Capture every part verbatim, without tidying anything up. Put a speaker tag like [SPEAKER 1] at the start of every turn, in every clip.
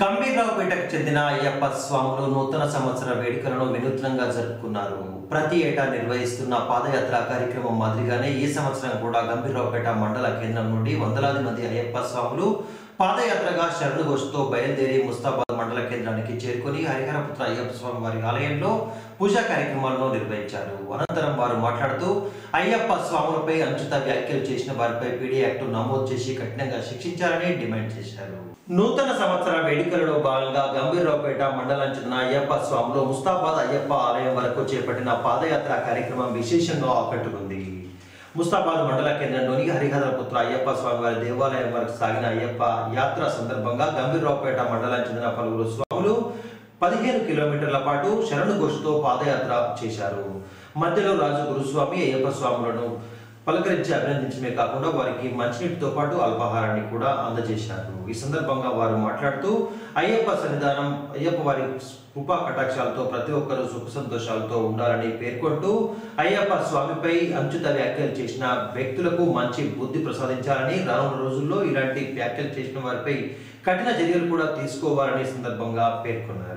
[SPEAKER 1] గంభీరావుపేటకు చెందిన అయ్యప్ప స్వాములు నూతన సంవత్సర వేడుకలను వినూత్నంగా జరుపుకున్నారు. ప్రతి ఏటా నిర్వహిస్తున్న పాదయాత్ర కార్యక్రమం మాదిరిగానే ఈ సంవత్సరం కూడా గంభీరావుపేట మండల కేంద్రం నుండి వందలాది మంది అయ్యప్ప స్వాములు పాదయాత్రగా శరణుఘోషతో బయలుదేరి ముస్తాబాద్ మండల కేంద్రానికి చేరుకుని హరిహరపుత్ర అయ్యప్ప స్వామి వారి ఆలయంలో పూజా కార్యక్రమాలను నిర్వహించారు. అనంతరం వారు మాట్లాడుతూ అయ్యప్ప స్వాములపై అనుచిత వ్యాఖ్యలు చేసిన వారిపై పీడీ యాక్ట్ నమోదు చేసి కఠినంగా శిక్షించాలని డిమాండ్ చేశారు. నూతన సంవత్సర వేడుకలలో భాగంగా గంభీరావుపేట మండలం చెందిన అయ్యప్ప స్వాములు ముస్తాబాద్ అయ్యప్ప ఆలయం వరకు చేపట్టిన పాదయాత్ర కార్యక్రమం విశేషంగా ఆకట్టుకుంది. ముస్తాబాద్ మండల కేంద్రంలోని హరిహరపుత్ర అయ్యప్ప స్వామి వారి దేవాలయం వరకు సాగిన అయ్యప్ప యాత్ర సందర్భంగా గంభీరావుపేట మండలం చెందిన పలువురు స్వాములు పదిహేను కిలోమీటర్ల పాటు శరణుఘోషతో పాదయాత్ర చేశారు. మధ్యలో రాజు గురుస్వామి అయ్యప్ప స్వాములను పలకరించి అభినందించడమే కాకుండా వారికి మంచినీటితో పాటు అల్పాహారాన్ని కూడా అందజేశారు. ఈ సందర్భంగా వారు మాట్లాడుతూ అయ్యప్ప సన్నిధానం అయ్యప్ప వారి కృపా కటాక్షాలతో ప్రతి ఒక్కరూ సుఖ సంతోషాలతో ఉండాలని పేర్కొంటూ అయ్యప్ప స్వామిపై అనుచిత వ్యాఖ్యలు చేసిన వ్యక్తులకు మంచి బుద్ధి ప్రసాదించాలని, రానున్న రోజుల్లో ఇలాంటి వ్యాఖ్యలు చేసిన వారిపై కఠిన చర్యలు కూడా తీసుకోవాలని సందర్భంగా పేర్కొన్నారు.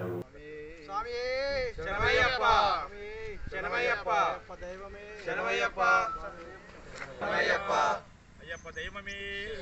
[SPEAKER 2] అయ్యప్ప దైవమే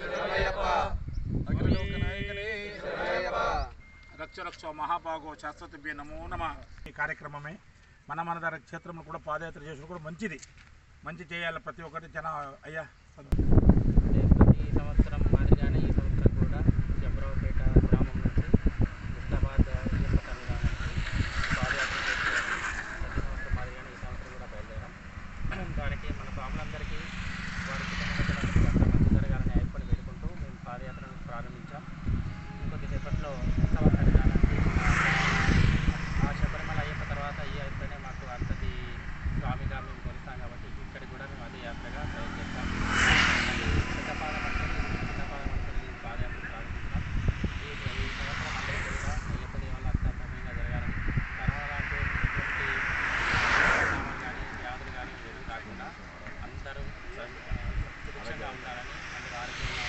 [SPEAKER 2] రక్ష రక్ష మహాభాగో శాశ్వత నమో నమ. ఈ కార్యక్రమమే మన మనదార క్షేత్రంలో కూడా పాదయాత్ర చేసిన కూడా మంచిది, మంచి చేయాలి ప్రతి ఒక్కటి జన. అయ్యా
[SPEAKER 3] ప్రతి సంవత్సరం మాదిరిగానే ఈ సంవత్సరం కూడా గంభీరావుపేట గ్రామం నుంచి ముస్తాబాద్ అయ్యప్ప సన్నిధానానికి పాదయాత్ర చేసే ప్రతి సంవత్సరం మాదిరిగానే ఈ సంవత్సరం కూడా బయలుదేరాం. దానికి మన స్వాములందరికీ వారి కుటుంబ మంచి జరగాలని అయ్యప్పని వేడుకుంటూ మేము పాదయాత్రను ప్రారంభించాం. ఇంకొద్దిసేపట్లో ముస్తాబాద్ సన్నిధానానికి ఆ శబరిమల అయ్యప్ప తర్వాత ఈ అయితేనే మాకు అంతటి స్వామిగా మేము కొలుస్తాం కాబట్టి ఇక్కడికి కూడా మేము అదే యాత్రగా ప్రయత్నిస్తాం. చిన్నపాదం అనుకుని చిన్నపాదం అనుకుని పాదయాత్ర ప్రారంభిస్తాం. ఈ ఈ సంవత్సరం అందరికీ కూడా అయ్యప్ప దేవాలయం అంతా భవ్యంగా జరగాలని, కరోనా లాంటి ఎటువంటి పరిణామాలు కానీ వ్యాధులు కానీ ఏమీ కాకుండా అందరూ సురక్షంగా ఉండాలని, అందరూ ఆరోగ్యంగా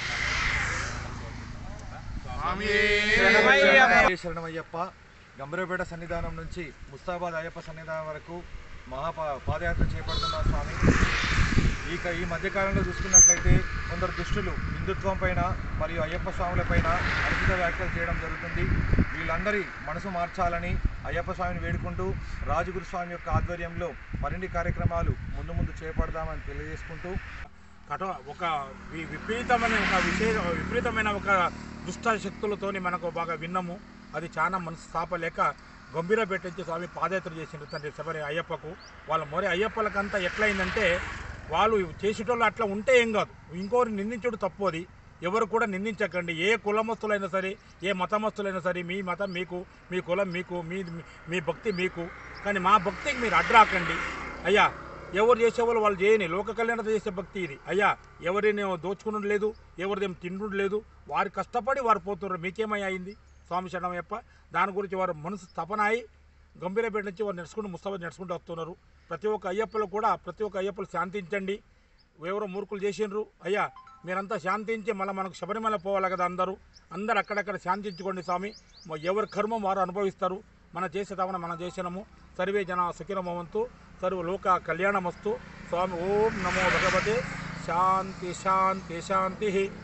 [SPEAKER 4] ఉండాలని. శరణమయ్యప్ప గంభీరావుపేట సన్నిధానం నుంచి ముస్తాబాద్ అయ్యప్ప సన్నిధానం వరకు మహా పాదయాత్ర చేపడుతున్న స్వామి. ఇక ఈ మధ్యకాలంలో చూసుకున్నట్లయితే కొందరు దుష్టులు హిందుత్వం పైన మరియు అయ్యప్ప స్వాములపైన అనుచిత వ్యాఖ్యలు చేయడం జరుగుతుంది. వీళ్ళందరి మనసు మార్చాలని అయ్యప్ప స్వామిని వేడుకుంటూ రాజగురు స్వామి యొక్క ఆధ్వర్యంలో మరిన్ని కార్యక్రమాలు ముందు ముందు చేపడదామని తెలియజేసుకుంటూ
[SPEAKER 2] కఠ ఒక విపరీతమైన ఒక విశేష విపరీతమైన ఒక దుష్ట శక్తులతోని మనకు బాగా విన్నాము. అది చాలా మనసు స్థాపలేక గంభీరావుపేట నుంచి స్వామి పాదయాత్ర చేసిండ్రు తండ్రి శబరి అయ్యప్పకు. వాళ్ళ మొరే అయ్యప్పలకంతా ఎట్లయిందంటే వాళ్ళు చేసేటోళ్ళు అట్లా ఉంటే ఏం కాదు, ఇంకోరు నిందించుడు తప్పు. అది ఎవరు కూడా నిందించకండి. ఏ కులమస్తులైనా సరే, ఏ మతమస్తులైనా సరే, మీ మతం మీకు, మీ కులం మీకు, మీ మీ భక్తి మీకు, కానీ మా భక్తికి మీరు అడ్రాకండి. అయ్యా ఎవరు చేసేవాళ్ళు వాళ్ళు చేయని లోక కళ్యాణత చేసే భక్తి ఇది. అయ్యా ఎవరిని దోచుకున్నది లేదు, ఎవరిదేం తిండు లేదు, వారు కష్టపడి వారు పోతున్నారు. మీకేమై అయింది స్వామి శరణమయ్యప్ప? దాని గురించి వారు మనసు తపన అయి గంభీరావుపేట నుంచి వారు నడుచుకుంటూ ముస్తాబాద్ నడుచుకుంటూ వస్తున్నారు. ప్రతి ఒక్క అయ్యప్పలు కూడా ప్రతి ఒక్క అయ్యప్పలు శాంతించండి. ఎవరో మూర్ఖులు చేసిండ్రు. అయ్యా మీరంతా శాంతించి మళ్ళీ మనకు శబరిమల పోవాలి కదా. అందరూ అందరు అక్కడక్కడ శాంతించుకోండి స్వామి. ఎవరి కర్మం వారు అనుభవిస్తారు. మనం చేసే తవన మనం చేసినాము. సర్వే జన సుఖినమవంతు సర్వ లోక కళ్యాణమస్తు. స్వామి ఓం నమో భగవతే శాంతి శాంతి శాంతి.